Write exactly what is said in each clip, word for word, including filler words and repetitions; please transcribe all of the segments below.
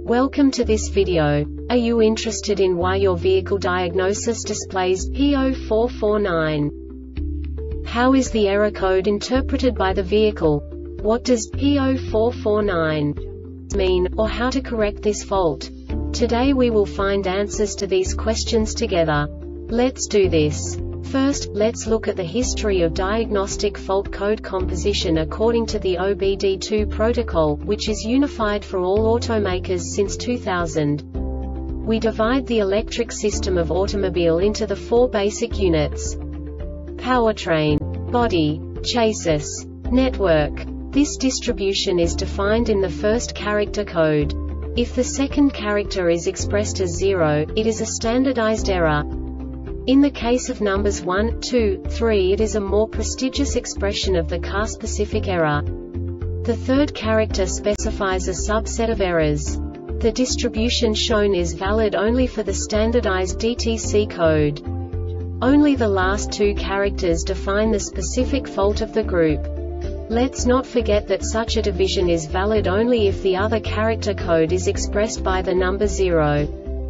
Welcome to this video. Are you interested in why your vehicle diagnosis displays P zero four four nine? How is the error code interpreted by the vehicle? What does P zero four four nine mean, or how to correct this fault? Today we will find answers to these questions together. Let's do this. First, let's look at the history of diagnostic fault code composition according to the O B D two protocol, which is unified for all automakers since two thousand. We divide the electric system of automobile into the four basic units: powertrain, body, chassis, network. This distribution is defined in the first character code. If the second character is expressed as zero, it is a standardized error. In the case of numbers one, two, three, it is a more prestigious expression of the car-specific error. The third character specifies a subset of errors. The distribution shown is valid only for the standardized D T C code. Only the last two characters define the specific fault of the group. Let's not forget that such a division is valid only if the other character code is expressed by the number zero.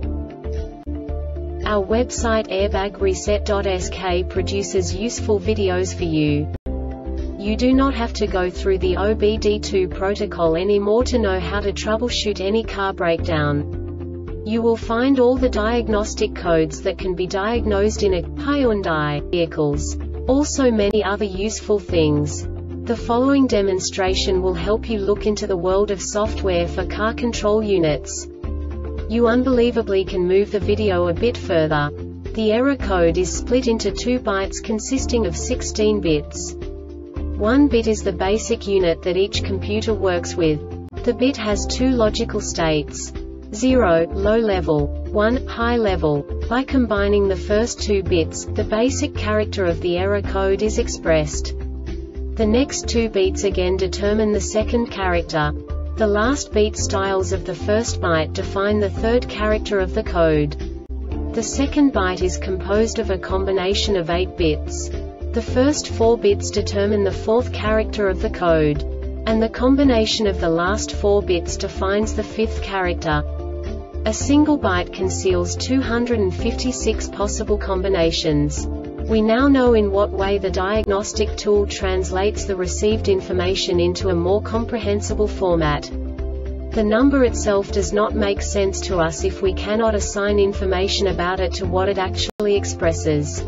Our website airbag reset dot S K produces useful videos for you. You do not have to go through the O B D two protocol anymore to know how to troubleshoot any car breakdown. You will find all the diagnostic codes that can be diagnosed in a Hyundai vehicles. Also many other useful things. The following demonstration will help you look into the world of software for car control units. You unbelievably can move the video a bit further. The error code is split into two bytes consisting of sixteen bits. One bit is the basic unit that each computer works with. The bit has two logical states: zero, low level, one, high level. By combining the first two bits, the basic character of the error code is expressed. The next two beats again determine the second character. The last beat styles of the first byte define the third character of the code. The second byte is composed of a combination of eight bits. The first four bits determine the fourth character of the code. And the combination of the last four bits defines the fifth character. A single byte conceals two hundred fifty-six possible combinations. We now know in what way the diagnostic tool translates the received information into a more comprehensible format. The number itself does not make sense to us if we cannot assign information about it to what it actually expresses.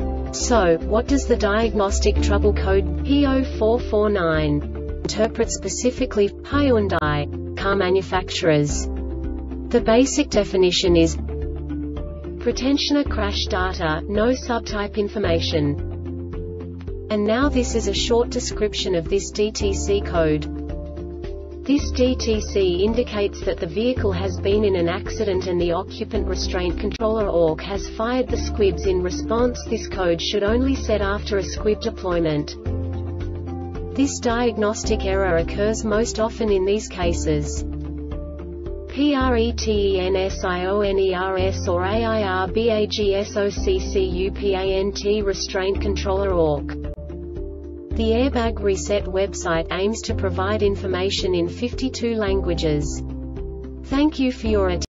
So, what does the diagnostic trouble code P zero four four nine interpret specifically for Hyundai car manufacturers? The basic definition is pretension of crash data, no subtype information. And now this is a short description of this D T C code. This D T C indicates that the vehicle has been in an accident and the occupant restraint controller O R C has fired the squibs in response. This code should only set after a squib deployment. This diagnostic error occurs most often in these cases: pretensioners or airbagsoccupant restraint controller O R C. The Airbag Reset website aims to provide information in fifty-two languages. Thank you for your attention.